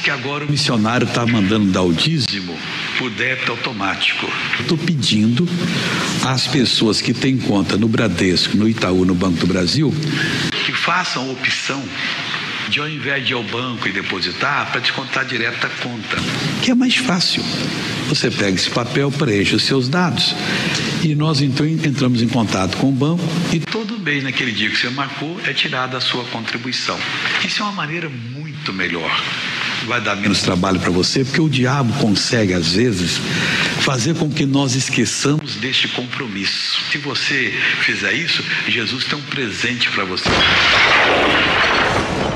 que agora o missionário está mandando dar o dízimo por débito automático. Estou pedindo às pessoas que têm conta no Bradesco, no Itaú, no Banco do Brasil, que façam opção de, ao invés de ir ao banco e depositar, para descontar direto da conta, que é mais fácil. Você pega esse papel, preenche os seus dados e nós então entramos em contato com o banco e todo mês, naquele dia que você marcou, é tirada a sua contribuição. Isso é uma maneira muito melhor. Vai dar menos trabalho para você, porque o diabo consegue, às vezes, fazer com que nós esqueçamos deste compromisso. Se você fizer isso, Jesus tem um presente para você.